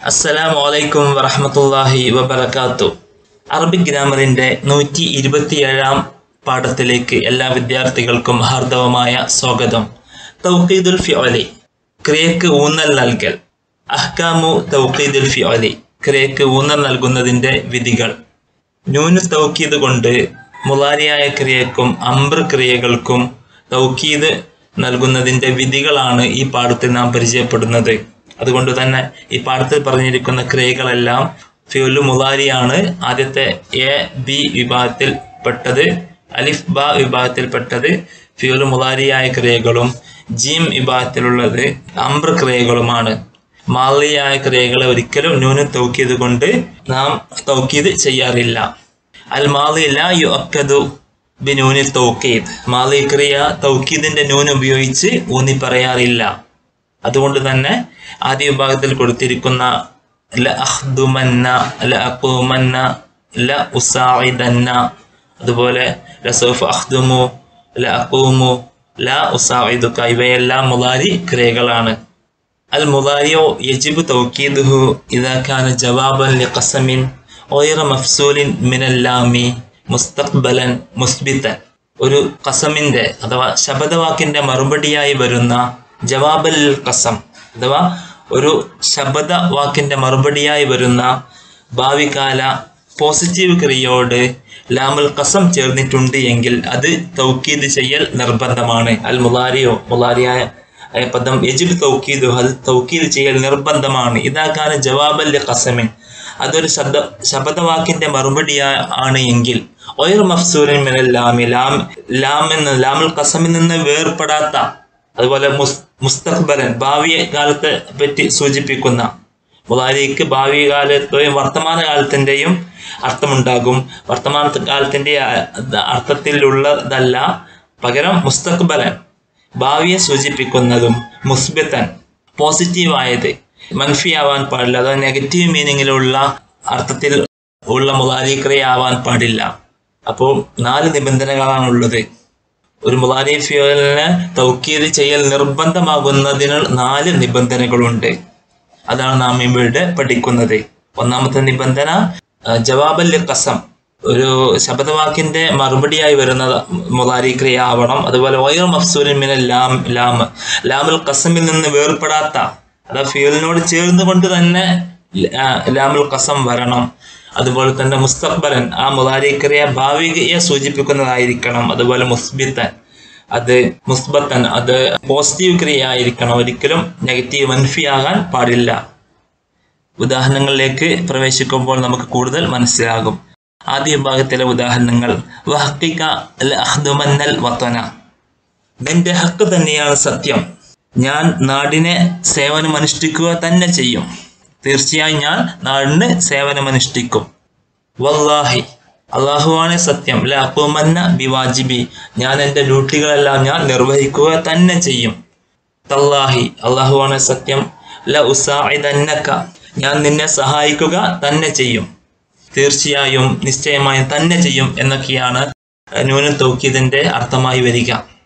അസ്സലാമു അലൈക്കും വറഹ്മത്തുള്ളാഹി വബറകാതുഹു. അറബിക് ഗ്രാമറിന്റെ 127-ാം പാഠത്തിലേക്ക് എല്ലാ വിദ്യാർത്ഥികൾക്കും ഹാർദവമായ സ്വാഗതം. തൗഖീദുൽ ഫിഅലി, ക്രിയക്ക് ഊന്നൽ നൽകൽ. അഹ്കാമു തൗഖീദുൽ ഫിഅലി, ക്രിയക്ക് ഊന്നൽ നൽകുന്നതിന്റെ വിധികൾ. നൂന് തൗക്കീദ് കൊണ്ട് മുളാരിയായ ക്രിയക്കും അംർ ക്രിയകൾക്കും തൗക്കീദ് നൽകുന്നതിന്റെ വിധികളാണ് ഈ പാഠത്തിൽ നാം പരിചയപ്പെടുന്നത്. അതുകൊണ്ട് തന്നെ ഈ പാഠത്തിൽ പറഞ്ഞിരിക്കുന്ന ക്രിയകളെല്ലാം ഫിഉൽ മുളാരിയാണ്. ആദ്യത്തെ എ ബി വിഭാഗത്തിൽപ്പെട്ടത്, അലിഫ് ബ വിഭാഗത്തിൽപ്പെട്ടത് ഫിഉൽ മുളാരിയായ ക്രിയകളും ജീം വിഭാഗത്തിലുള്ളത് അംർ ക്രിയകളുമാണ്. മാളിയായ ക്രിയകളെ ഒരിക്കലും നൂന് തൗക്കീദ് കൊണ്ട് നാം തൗക്കീദ് ചെയ്യാറില്ല. അൽ മാളി ലാ യുഅക്കദു ബിനൂനിൽ തൗക്കീദ്, മാളി ക്രിയ തൗക്കീദിന്റെ നൂൻ ഉപയോഗിച്ച് ഊന്നി പറയാറില്ല. അതുകൊണ്ട് തന്നെ ആദ്യ വിഭാഗത്തിൽ കൊടുത്തിരിക്കുന്ന ല അഖ്ദുമന്ന, ല അഖൂമന്ന, ല ഉസാഇദന്ന, അതുപോലെ ല സൗഫ അഖ്ദുമു, ല അഖൂമു, ല ഉസാഇദുക, ഇവയെല്ലാം മുളാരി ക്രിയകളാണ്. അൽ മുളാരിഉ യജിബു തൗക്കീദുഹു ഇദാ കാന ജവാബൻ ലിഖസമിൻ ഗൈറ മഫ്സൂലിൻ മിനൽ ലാമി മുസ്തഖ്ബലൻ മുസ്ബിതൻ. ഒരു ഖസമിന്റെ അഥവാ ശബ്ദവാക്കിന്റെ മറുപടിയായി വരുന്ന ജവാബൽ ഖസം അഥവാ ഒരു ശബ്ദവാക്കിന്റെ മറുപടിയായി വരുന്ന ഭാവികാല പോസിറ്റീവ് ക്രിയയോട് ലാമുൽ ഖസം ചേർന്നിട്ടുണ്ട് എങ്കിൽ അത് തൗക്കീദ് ചെയ്യൽ നിർബന്ധമാണ്. അൽ മുളാരിഉ, മുളാരിയായ പദം യജിബ് തൗക്കീദു, അത് തൗക്കീദ് ചെയ്യൽ നിർബന്ധമാണ്. ഇതാക്കാണ് ജവാബൽ ഖസമിൻ, അതൊരു ശബ്ദവാക്കിന്റെ മറുപടിയാണ് എങ്കിൽ ഗൈറ മഫ്സൂലിൻ മിനൽ ലാമി, ലാം എന്ന ലാമുൽ ഖസമിൽ നിന്ന് വേർപെടാത്ത, അതുപോലെ മുസ്തഖ്ബലൻ ഭാവി കാലത്തെ പറ്റി സൂചിപ്പിക്കുന്ന, മുളാരിക്ക് ഭാവി കാലത്തെയും വർത്തമാന കാലത്തിന്റെയും അർത്ഥമുണ്ടാകും. വർത്തമാന കാലത്തിന്റെ അർത്ഥത്തിലുള്ളതല്ല, പകരം മുസ്തഖ്ബലൻ ഭാവിയെ സൂചിപ്പിക്കുന്നതും, മുസ്ബിതൻ പോസിറ്റീവായത്, മൻഫിയാവാൻ പാടില്ല, അഥവാ നെഗറ്റീവ് മീനിങ്ങിലുള്ള അർത്ഥത്തിൽ ഉള്ള മുളാരി ക്രിയ ആവാൻ പാടില്ല. അപ്പോൾ 4 നിബന്ധനകളാണുള്ളത്. ഒരു മുളാരി ഫിഅലിനെ തൗക്കീദ് ചെയ്യൽ നിർബന്ധമാകുന്നതിന് 4 നിബന്ധനകളുണ്ട്. അതാണ് നാം ഇവിടെ പഠിക്കുന്നത്. ഒന്നാമത്തെ നിബന്ധന ജവാബൽ ഖസം, ഒരു ശബ്ദവാക്കിന്റെ മറുപടിയായി വരുന്ന മുളാരി ക്രിയ ആവണം. അതുപോലെ ഗൈറ മഫ്സൂലിൻ മിനൽ ലാമുൽ ഖസമിൽ നിന്ന് വേർപെടാത്ത, അതായത് ഫിഅലിനോട് ചേർന്നുകൊണ്ട് തന്നെ ലാമുൽ ഖസം വരണം. അതുപോലെ തന്നെ മുസ്തഖ്ബലൻ, ആ മുളാരി ക്രിയ ഭാവിയെ സൂചിപ്പിക്കുന്നതായിരിക്കണം. അതുപോലെ മുസ്ബിതൻ, അത് മുസ്ബത്തൻ, അത് പോസിറ്റീവ് ക്രിയ ആയിരിക്കണം, ഒരിക്കലും നെഗറ്റീവ് മൻഫിയാകാൻ പാടില്ല. ഉദാഹരണങ്ങളിലേക്ക് പ്രവേശിക്കുമ്പോൾ നമുക്ക് കൂടുതൽ മനസ്സിലാകും. ആദ്യ വിഭാഗത്തിലെ ഉദാഹരണങ്ങൾ. വഹഖിക ലഅഖ്ദുമന്നൽ വതന, നിന്റെ ഹക്ക് തന്നെയാണ് സത്യം, ഞാൻ നാടിനെ സേവനമനുഷ്ഠിക്കുക തന്നെ ചെയ്യും. തീർച്ചയായും ഞാൻ നാടിന് സേവനമനുഷ്ഠിക്കും. വല്ലാഹി, അള്ളാഹുവാണ് സത്യം, ല അഖൂമന്ന ബിവാജിബി, ഞാൻ എൻ്റെ ഡ്യൂട്ടികളെല്ലാം ഞാൻ നിർവഹിക്കുക തന്നെ ചെയ്യും. തല്ലാഹി, അള്ളാഹുവാണ് സത്യം, ല ഉസാഇദന്നക, ഞാൻ നിന്നെ സഹായിക്കുക തന്നെ ചെയ്യും. തീർച്ചയായും, നിശ്ചയമായും, തന്നെ ചെയ്യും എന്നൊക്കെയാണ് നൂന് തൗക്കീദിന്റെ അർത്ഥമായി വരിക.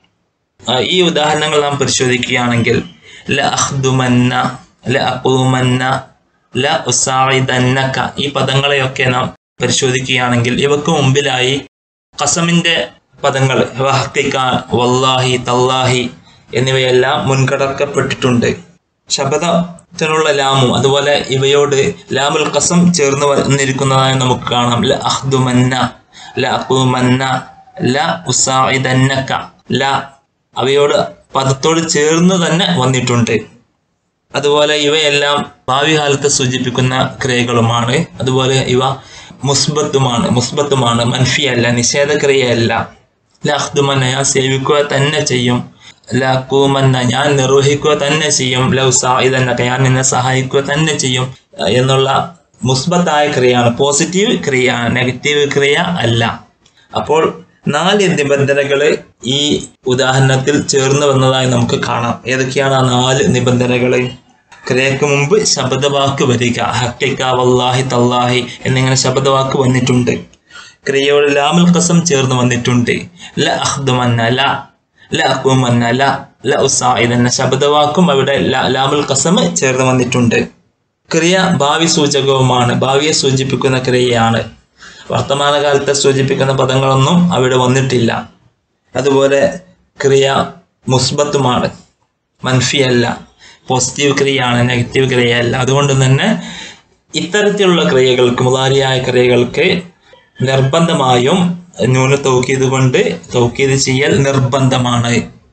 ഈ ഉദാഹരണങ്ങൾ നാം പരിശോധിക്കുകയാണെങ്കിൽ ല അഖ്ദുമന്ന, ല അഖൂമന്ന, ല ഉസാഇദന്നക, ഈ പദങ്ങളെയൊക്കെ നാം പരിശോധിക്കുകയാണെങ്കിൽ ഇവക്ക് മുമ്പിലായി ഖസമിന്റെ പദങ്ങൾ വഹഖിക, വല്ലാഹി, തല്ലാഹി എന്നിവയെല്ലാം മുൻകടക്കപ്പെട്ടിട്ടുണ്ട്. ശബ്ദത്തിനുള്ള ലാമും അതുപോലെ ഇവയോട് ലാമുൽ ഖസം ചേർന്ന് വന്നിരിക്കുന്നതായി നമുക്ക് കാണാം. ല അഖ്ദുമന്ന, ല അഖൂമന്ന, ല ഉസാഇദന്നക, ല അവയോട് പദത്തോട് ചേർന്ന് തന്നെ വന്നിട്ടുണ്ട്. അതുപോലെ ഇവയെല്ലാം ഭാവി കാലത്തെ സൂചിപ്പിക്കുന്ന ക്രിയകളുമാണ്. അതുപോലെ ഇവ മുസ്ബത്തുമാണ്, മൻഫിയല്ല, നിഷേധക്രിയയല്ല. ല അഖ്ദുമന്ന, ഞാൻ സേവിക്കുക തന്നെ ചെയ്യും. ല അഖൂമന്ന, ഞാൻ നിർവഹിക്കുക തന്നെ ചെയ്യും. ല ഉസാഇദന്നക, ഞാൻ നിന്നെ സഹായിക്കുക തന്നെ ചെയ്യും എന്നുള്ള മുസ്ബത്തായ ക്രിയയാണ്, പോസിറ്റീവ് ക്രിയയാണ്, നെഗറ്റീവ് ക്രിയ അല്ല. അപ്പോൾ 4 നിബന്ധനകള് ഈ ഉദാഹരണത്തിൽ ചേർന്ന് വന്നതായി നമുക്ക് കാണാം. ഏതൊക്കെയാണ് ആ 4 നിബന്ധനകള്? ക്രിയക്ക് മുമ്പ് ശബ്ദവാക്ക് വരിക, ഹഖിക, വല്ലാഹി, തല്ലാഹി എന്നിങ്ങനെ ശബ്ദവാക്ക് വന്നിട്ടുണ്ട്. ക്രിയയോട് ലാമുൽ ഖസം ചേർന്ന് വന്നിട്ടുണ്ട്. ല അഖ്ദുമന്ന, ല അഖൂമന്ന, ല ഉസാഇദന്ന ശബ്ദവാക്കും അവിടെ ലാമുൽ ഖസം ചേർന്ന് വന്നിട്ടുണ്ട്. ക്രിയ ഭാവി സൂചകവുമാണ്, ഭാവിയെ സൂചിപ്പിക്കുന്ന ക്രിയയാണ്. വർത്തമാനകാലത്തെ സൂചിപ്പിക്കുന്ന പദങ്ങളൊന്നും അവിടെ വന്നിട്ടില്ല. അതുപോലെ ക്രിയ മുസ്ബത്തുമാണ്, മൻഫിയല്ല, പോസിറ്റീവ് ക്രിയയാണ്, നെഗറ്റീവ് ക്രിയയല്ല. അതുകൊണ്ട് തന്നെ ഇത്തരത്തിലുള്ള ക്രിയകൾക്ക്, മുളാരിയായ ക്രിയകൾക്ക് നിർബന്ധമായും നൂന് തൗക്കീദ് കൊണ്ട് തൗക്കീദ് ചെയ്യൽ നിർബന്ധമാണ്.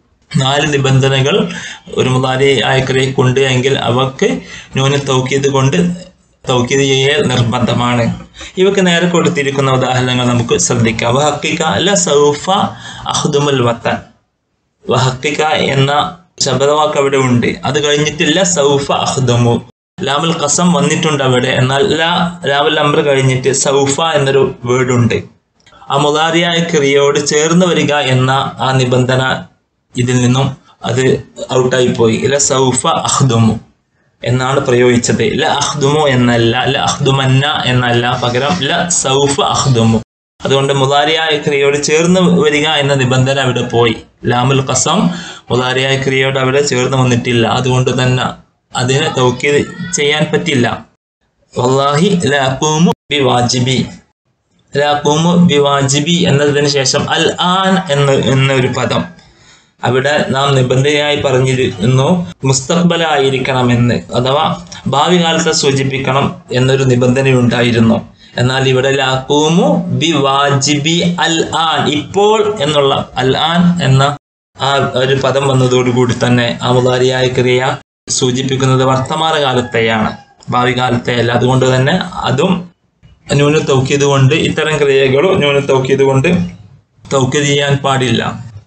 4 നിബന്ധനകൾ ഒരു മുളാരിയായ ക്രിയക്കുണ്ട് എങ്കിൽ അവക്ക് നൂന് തൗക്കീദ് കൊണ്ട് തൗക്കീദ് ചെയ്യൽ നിർബന്ധമാണ്. ഇവക്ക് നേരെ കൊടുത്തിരിക്കുന്ന ഉദാഹരണങ്ങൾ നമുക്ക് ശ്രദ്ധിക്കാം. വഹക്കിക ലസൗഫ അഖ്ദുമുൽ വതൻ. വഹക്കിക എന്ന ശബ്ദവാക്ക് അവിടെ ഉണ്ട്. അത് കഴിഞ്ഞിട്ടില്ല സൗഫ അഖ്ദുമു. ലാമുൽ ഖസം വന്നിട്ടുണ്ട് അവിടെ. എന്നാൽ ലാമുൽ അംർ കഴിഞ്ഞിട്ട് സൗഫ എന്നൊരു വേർഡ് ഉണ്ട്. ആ മുളാരിയായ ക്രിയയോട് ചേർന്ന് വരിക എന്ന ആ നിബന്ധന ഇതിൽ നിന്നും അത് ഔട്ടായി പോയി. ല സൗഫ അഖ്ദുമു എന്നാണ് പ്രയോഗിച്ചത്. ല അഖ്ദുമു എന്നല്ല, ല അഖ്ദുമന്ന എന്നല്ല, പകരം ല സൗഫ അഖ്ദുമു. അതുകൊണ്ട് മുളാരിയായ ക്രിയയോട് ചേർന്ന് വരിക എന്ന നിബന്ധന അവിടെ പോയി. ലാമുൽ ഖസം മുളാരിയായ ക്രിയയോട് അവിടെ ചേർന്ന് വന്നിട്ടില്ല. അതുകൊണ്ട് തന്നെ അതിന് തൗക്കീദ് ചെയ്യാൻ പറ്റില്ല. വല്ലാഹി ലാ അഖൂമു ബിവാജിബി. ലാ അഖൂമു ബിവാജിബി എന്നതിന് ശേഷം അൽ ആൻ എന്നൊരു പദം അവിടെ നാം നിബന്ധനയായി പറഞ്ഞിരുന്നു മുസ്തഖ്ബലായിരിക്കണമെന്ന്, അഥവാ ഭാവി കാലത്തെ സൂചിപ്പിക്കണം എന്നൊരു നിബന്ധനയുണ്ടായിരുന്നു. എന്നാൽ ഇവിടെ ലാ അഖൂമു ബിവാജിബി അൽ ആൻ, ഇപ്പോൾ എന്നുള്ള അൽ ആൻ എന്ന ആ ഒരു പദം വന്നതോടുകൂടി തന്നെ ആ മുളാരിയായ ക്രിയ സൂചിപ്പിക്കുന്നത് വർത്തമാന കാലത്തെയാണ്, ഭാവി കാലത്തെയല്ല. അതുകൊണ്ട് തന്നെ അതും നൂന് തൗക്കീദ് കൊണ്ട്, ഇത്തരം ക്രിയകളും നൂന് തൗക്കീദ് കൊണ്ട് തൗക്കീദ് ചെയ്യാൻ പാടില്ല.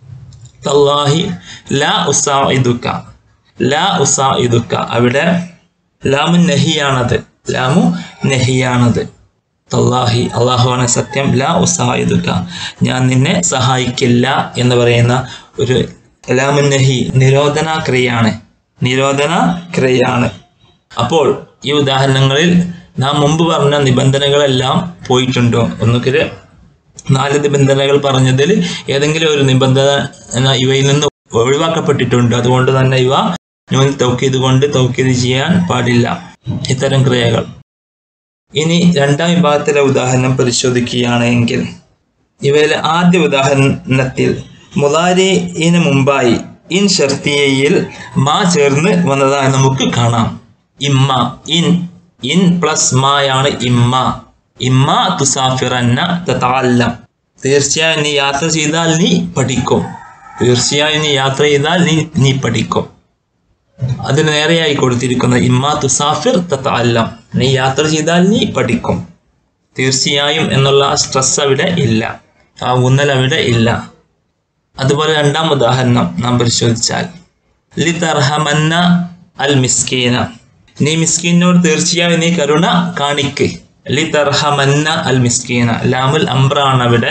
തല്ലാഹി ലാ ഉസാഇദുക, ലാ ഉസാഇദുക അവിടെ ലാമു നഹിയാണത്, ലാമു നഹിയാണത്. തല്ലാഹി അള്ളാഹുവാണ് സത്യം, ലാ ഉസാഇദുക ഞാൻ നിന്നെ സഹായിക്കില്ല എന്ന് പറയുന്ന ഒരു ലാമു നഹി നിരോധന ക്രിയയാണ്, നിരോധന ക്രിയയാണ്. അപ്പോൾ ഈ ഉദാഹരണങ്ങളിൽ നാം മുമ്പ് പറഞ്ഞ നിബന്ധനകളെല്ലാം പോയിട്ടുണ്ടോ? ഒന്നുകിൽ 4 നിബന്ധനകൾ പറഞ്ഞതിൽ ഏതെങ്കിലും ഒരു നിബന്ധന ഇവയിൽ നിന്ന് ഒഴിവാക്കപ്പെട്ടിട്ടുണ്ട്. അതുകൊണ്ട് തന്നെ ഇവ നൂൻ തൗക്കീദ് കൊണ്ട് തൗക്കീദ് ചെയ്യാൻ പാടില്ല, ഇത്തരം ക്രിയകൾ. ഇനി രണ്ടാം വിഭാഗത്തിലെ ഉദാഹരണം പരിശോധിക്കുകയാണെങ്കിൽ ഇവയിലെ ആദ്യ ഉദാഹരണത്തിൽ മുളാരിന് മുമ്പായി ഇൻ ഷർത്തിയയിൽ മാ ചേർന്ന് വന്നതായി നമുക്ക് കാണാം. ഇമ്മ, ഇൻ പ്ലസ് മായാണ് ഇമ്മ. ഇമ്മ തുസാഫിറന്ന തതഅല്ലം, തീർച്ചയായും നീ യാത്ര ചെയ്താൽ നീ പഠിക്കും, തീർച്ചയായും നീ യാത്ര ചെയ്താൽ നീ പഠിക്കും. അതിന് നേരെയായി കൊടുത്തിരിക്കുന്നത് ഇമ്മ തുസാഫിർ തതഅല്ലം, നീ യാത്ര ചെയ്താൽ നീ പഠിക്കും. തീർച്ചയായും എന്നുള്ള സ്ട്രെസ് അവിടെ ഇല്ല, ആ ഊന്നൽ അവിടെ ഇല്ല. അതുപോലെ രണ്ടാം ഉദാഹരണം നാം പരിശോധിച്ചാൽ ലി തർഹമന്ന അൽ മിസ്കീന, നീ മിസ്കീനോട് തീർച്ചയായും നീ കരുണ കാണിക്ക്. ലി തർഹമന്ന അൽ മിസ്കീന, ലാമുൽ അംറാണ് അവിടെ.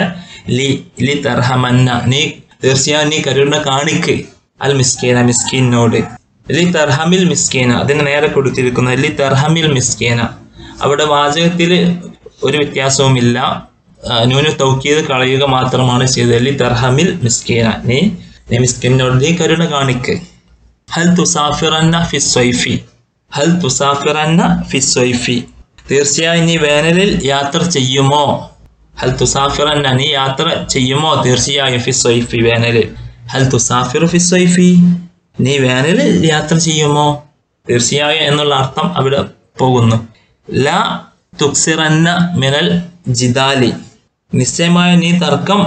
ലി തർഹമന്ന നീ തീർച്ചയായും നീ കരുണ കാണിക്ക് അൽ മിസ്കീന മിസ്കീനോട്. ലി തർഹമിൽ മിസ്കീന അതിന് നേരെ കൊടുത്തിരിക്കുന്നത് ലി തർഹമിൽ മിസ്കീന. അവിടെ വാചകത്തിൽ ഒരു വ്യത്യാസവുമില്ല, നൂന് തൗക്കീദ് കളയുക മാത്രമാണ് ചെയ്തത്. ലി തർഹമിൽ മിസ്കീന നീ മിസ്കീനോട് നീ കരുണ കാണിക്ക്. ഹൽ തുസാഫിറന്ന ഫി സ്വൈഫി, ഹൽ തുസാഫിറന്ന ഫി സ്വൈഫി തീർച്ചയായും നീ വേനലിൽ യാത്ര ചെയ്യുമോ. ഹൽ തുസാഫിറന്ന നീ യാത്ര ചെയ്യുമോ തീർച്ചയായും ഫി സ്വൈഫി വേനലിൽ. ഹൽ തുസാഫിറു ഫി സ്വൈഫി നീ വേനലിൽ യാത്ര ചെയ്യുമോ, തീർച്ചയായും എന്നുള്ള അർത്ഥം അവിടെ പോകുന്നു. ലാ തുക്സിറന്ന മിനൽ ജിദാലി, നിശ്ചയമായ നീ തർക്കം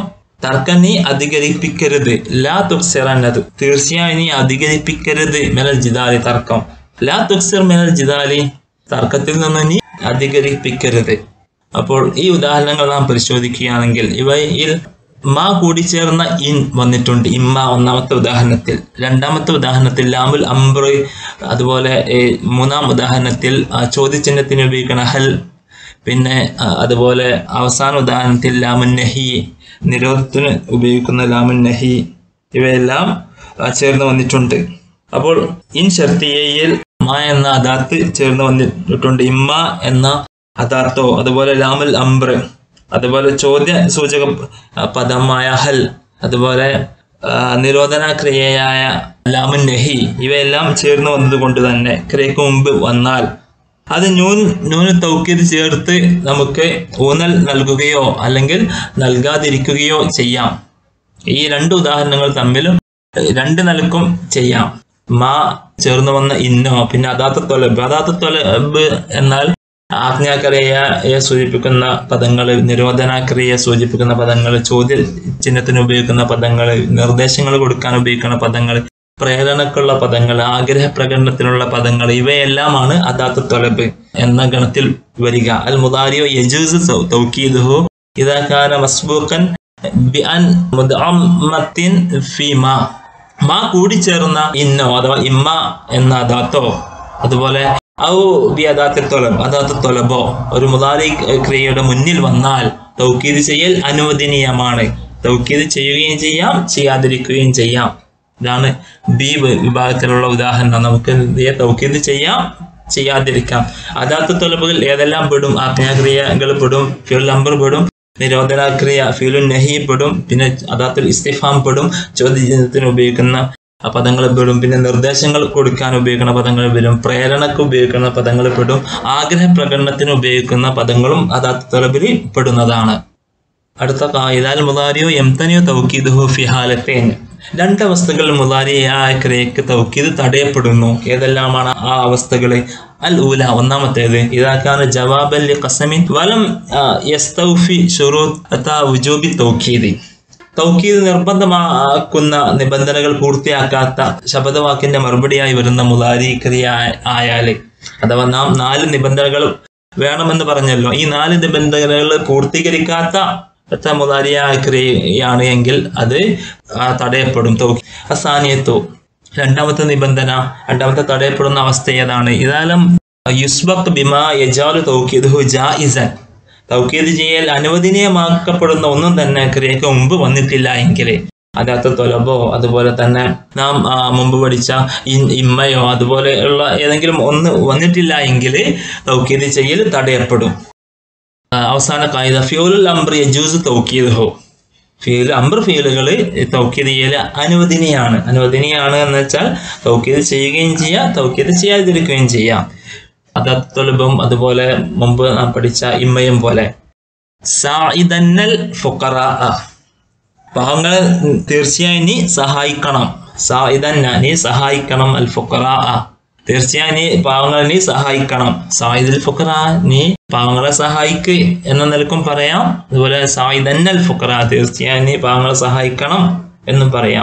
നീ അധികരിപ്പിക്കരുത്. ലാ തുക്സിറന്നത് തീർച്ചയായും നീ അധികരിപ്പിക്കരുത് മിനൽ ജിദാലി തർക്കം. ലാ തുക്സിർ മിനൽ ജിദാലി തർക്കത്തിൽ നിന്ന് നീ അധികരിപ്പിക്കരുത്. അപ്പോൾ ഈ ഉദാഹരണങ്ങൾ നാം പരിശോധിക്കുകയാണെങ്കിൽ ഇവയിൽ മാ കൂടിച്ചേർന്ന ഇൻ വന്നിട്ടുണ്ട്. ഇമ്മ ഒന്നാമത്തെ ഉദാഹരണത്തിൽ, രണ്ടാമത്തെ ഉദാഹരണത്തിൽ ലാമുൽ അംർ, അതുപോലെ മൂന്നാം ഉദാഹരണത്തിൽ ചോദ്യചിഹ്നത്തിന് ഉപയോഗിക്കുന്ന ഹൽ, പിന്നെ അതുപോലെ അവസാന ഉദാഹരണത്തിൽ ലാമുൻ നഹി നിരോധത്തിന് ഉപയോഗിക്കുന്ന ലാമുൻ നഹി, ഇവയെല്ലാം ചേർന്ന് വന്നിട്ടുണ്ട്. അപ്പോൾ ഇൻ ഷർത്തിയയിൽ മാ എന്ന അദാത്ത് ചേർന്ന് വന്നിട്ടുണ്ട്. ഇമ്മ എന്ന അദാത്തോ, അതുപോലെ ലാമുൽ അംർ, അതുപോലെ ചോദ്യ സൂചക പദമായ ഹൽ, അതുപോലെ നിരോധന ക്രിയയായ ലാമുൻ നഹി, ഇവയെല്ലാം ചേർന്ന് വന്നത് കൊണ്ട് തന്നെ ക്രിയക്ക് മുമ്പ് വന്നാൽ അത് നൂന് തൗക്കീദ് ചേർത്ത് നമുക്ക് ഊന്നൽ നൽകുകയോ അല്ലെങ്കിൽ നൽകാതിരിക്കുകയോ ചെയ്യാം. ഈ രണ്ട് ഉദാഹരണങ്ങൾ തമ്മിലും രണ്ട് നിലക്കും ചെയ്യാം. മാ ചേർന്ന് വന്ന ഇന്നോ, പിന്നെ അദാത്ത് ത്വലബ് എന്നാൽ ആജ്ഞാക്രിയയെ സൂചിപ്പിക്കുന്ന പദങ്ങൾ, നിരോധനാക്രിയയെ സൂചിപ്പിക്കുന്ന പദങ്ങൾ, ചോദ്യ ചിഹ്നത്തിന് ഉപയോഗിക്കുന്ന പദങ്ങൾ, നിർദ്ദേശങ്ങൾ കൊടുക്കാൻ ഉപയോഗിക്കുന്ന പദങ്ങൾ, പ്രേരണക്കുള്ള പദങ്ങൾ, ആഗ്രഹ പ്രകടനത്തിനുള്ള പദങ്ങൾ, ഇവയെല്ലാമാണ് അദാത്ത് ത്വലബ് എന്ന ഗണത്തിൽ വരിക. അൽ മുദാരിഉ യജൂസു തൗക്കീദുഹു ഇദാ കാന മസ്ബൂഖൻ ബിഅൻ മുദ്അമ്മത്തിൻ ഫീ മാ കൂടിച്ചേർന്ന ഇന്നോ അഥവാ ഇമ്മ എന്ന അദാത്തോ, അതുപോലെ ഔ ബി അദാത്ത് ത്വലബോ ഒരു മുദാരി ക്രിയയുടെ മുന്നിൽ വന്നാൽ തൗക്കീദ് ചെയ്യൽ അനുവദനീയമാണ്. തൗക്കീദ് ചെയ്യുകയും ചെയ്യാം, ചെയ്യാതിരിക്കുകയും ചെയ്യാം. ഇതാണ് ബി വിഭാഗത്തിലുള്ള ഉദാഹരണം. നമുക്ക് തൗക്കീദ് ചെയ്യാം, ചെയ്യാതിരിക്കാം. അദാത്ത് ത്വലബുകൾ ഏതെല്ലാം പെടും? ആജ്ഞാക്രിയകൾ പെടും, ഫിഉൽ അംർ പെടും, നിരോധനാക്രിയ ഫിഉൽ നഹി പെടും, പിന്നെ അദാത്തുൽ ഇസ്തിഫാം പെടും, ചോദ്യചിഹ്നത്തിന് ഉപയോഗിക്കുന്ന പദങ്ങൾ പെടും, പിന്നെ നിർദ്ദേശങ്ങൾ കൊടുക്കാൻ ഉപയോഗിക്കുന്ന പദങ്ങൾ പെടും, പ്രേരണക്ക് ഉപയോഗിക്കുന്ന പദങ്ങൾ പെടും, ആഗ്രഹ പ്രകടനത്തിന് ഉപയോഗിക്കുന്ന പദങ്ങളും അദാത്ത് ത്വലബിൽ പെടുന്നതാണ്. അടുത്ത ഖായിദ അൽ മുദാരിഉ യംതനിഉ തൗക്കീദുഹു ഫി ഹാലത്തൈൻ. രണ്ട് അവസ്ഥകളിൽ മുദാരിയായ ക്രിയക്ക് തൗക്കീദ് തടയപ്പെടുന്നു. ഏതെല്ലാമാണ് ആ അവസ്ഥകൾ? അൽ ഊല ഒന്നാമത്തേത് ഇദാ കാന ജവാബൻ ലിഖസമിൻ വലം യസ്തൗഫി ശുറൂത വുജൂബി തൗക്കീദ്. തൗക്കീദ് നിർബന്ധമാക്കുന്ന നിബന്ധനകൾ പൂർത്തിയാക്കാത്ത ശബ്ദവാക്കിന്റെ മറുപടിയായി വരുന്ന മുദാരി ക്രിയ ആയാൽ, അഥവാ നാം 4 നിബന്ധനകൾ വേണമെന്ന് പറഞ്ഞല്ലോ, ഈ 4 നിബന്ധനകൾ പൂർത്തീകരിക്കാത്ത മുദാരിയായ ക്രിയയാണ് എങ്കിൽ അത് തടയപ്പെടും. അസാനിയത്തു രണ്ടാമത്തെ നിബന്ധന, രണ്ടാമത്തെ തടയപ്പെടുന്ന അവസ്ഥ ഏതാണ്? ഇദാലം യുസ്ബഖ് ബിമാ യജാലു തൗക്കീദുഹു ജായിസൻ. തൗക്കീദ് ചെയ്യൽ അനുവദനീയമാക്കപ്പെടുന്ന ഒന്നും തന്നെ ക്രിയക്ക് മുമ്പ് വന്നിട്ടില്ല എങ്കിൽ, അദാത്ത് ത്വലബോ അതുപോലെ തന്നെ നാം മുമ്പ് പഠിച്ച ഇമ്മയോ അതുപോലെയുള്ള ഏതെങ്കിലും ഒന്ന് വന്നിട്ടില്ല എങ്കിൽ തൗക്കീദ് ചെയ്യൽ തടയപ്പെടും. അവസാന ഖായിദ ഫിഉലുൽ അംർ യജൂസു തൗക്കീദുഹു. ഫിഉൽ അംർ ഫിഉലുകൾ തൗക്കീദ് ചെയ്യൽ അനുവദനീയമാണ്. എന്ന് വെച്ചാൽ തൗക്കീദ് ചെയ്യുകയും ചെയ്യാം, തൗക്കീദ് ചെയ്യാതിരിക്കുകയും ചെയ്യാം. അദാത്ത് ത്വലബും അതുപോലെ മുമ്പ് നാം പഠിച്ച ഇമ്മയും പോലെ. സാഇദന്നൽ ഫുഖറാ, പാവങ്ങളെ തീർച്ചയായും നീ സഹായിക്കണം. സാഇദന്ന നീ സഹായിക്കണം, അൽ ഫുഖറാ തീർച്ചയായും നീ പാവങ്ങളെ നീ സഹായിക്കണം. സായിദുൽ ഫുഖറ നീ പാവങ്ങളെ സഹായിക്ക് എന്ന നിലക്കും പറയാം. അതുപോലെ സായിദന്നൽ ഫുഖറ തീർച്ചയായും നീ പാവങ്ങളെ സഹായിക്കണം എന്നും പറയാം.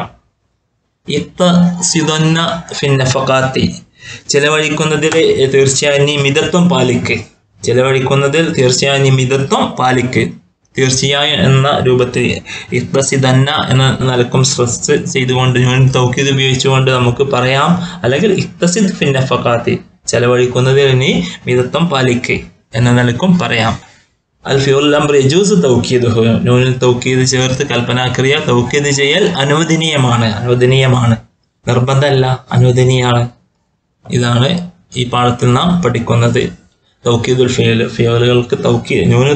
ഇഖ്തസിദന്ന ഫിൻ നഫഖാത്തി ചെലവഴിക്കുന്നതിൽ തീർച്ചയായും നീ മിതത്വം പാലിക്ക്. ചെലവഴിക്കുന്നതിൽ തീർച്ചയായും നീ മിതത്വം പാലിക്ക്. തീർച്ചയായും എന്ന രൂപത്തിൽ ഇഖ്തസിദന്ന എന്ന നിലക്കും സ്ട്രെസ് ചെയ്തുകൊണ്ട് തൗക്കീദ് ഉപയോഗിച്ചുകൊണ്ട് നമുക്ക് പറയാം. അല്ലെങ്കിൽ ഇഖ്തസിദ് ഫിൻ നഫഖാത്തി ചെലവഴിക്കുന്നതിൽ നീ മിതത്വം പാലിക്ക് എന്ന നിലക്കും പറയാം. അൽ ഫിഉൽ അംർ യജൂസു തൗക്കീദുഹു നൂനിൽ തൗക്കീദ് ചേർത്ത് കൽപ്പനാക്രിയ തൗക്കീദ് ചെയ്യൽ അനുവദനീയമാണ്. നിർബന്ധമല്ല, അനുവദനീയമാണ്. ഇതാണ് ഈ പാഠത്തിൽ നാം പഠിക്കുന്നത്. തൗക്കീദുൽ ഫിഉലുകൾക്ക് നൂന്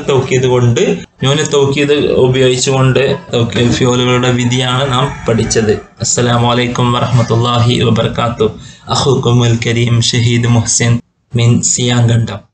തൗക്കീദ് ഉപയോഗിച്ചുകൊണ്ട് ഫിഉലുകളുടെ വിധിയാണ് നാം പഠിച്ചത്. അസ്സലാമു അലൈക്കും വറഹ്മത്തുള്ളാഹി വബറകാതുഹു. അഖൂകുമുൽ കരീം ഷഹീദ് മുഹ്സിൻ മിൻ സിയാങ്കണ്ടം.